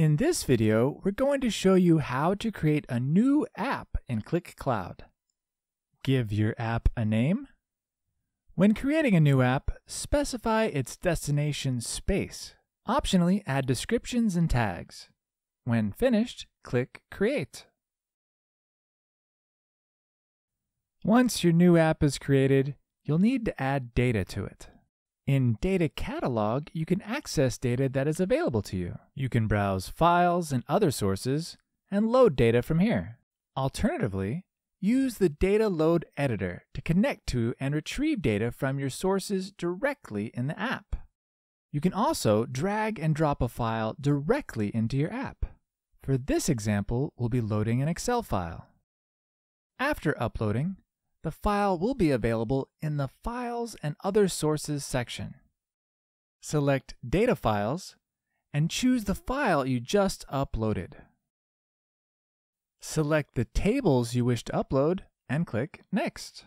In this video, we're going to show you how to create a new app in Qlik Cloud. Give your app a name. When creating a new app, specify its destination space. Optionally, add descriptions and tags. When finished, click Create. Once your new app is created, you'll need to add data to it. In Data Catalog, you can access data that is available to you. You can browse files and other sources and load data from here. Alternatively, use the Data Load Editor to connect to and retrieve data from your sources directly in the app. You can also drag and drop a file directly into your app. For this example, we'll be loading an Excel file. After uploading, the file will be available in the Files and Other Sources section. Select Data Files and choose the file you just uploaded. Select the tables you wish to upload and click Next.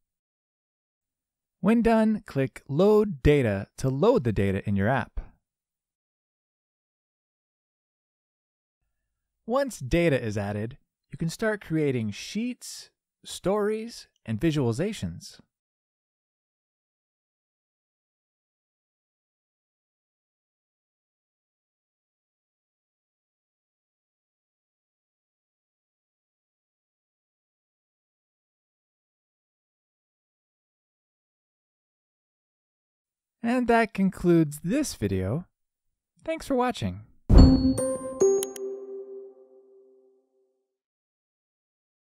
When done, click Load Data to load the data in your app. Once data is added, you can start creating sheets, stories, and visualizations. And that concludes this video. Thanks for watching.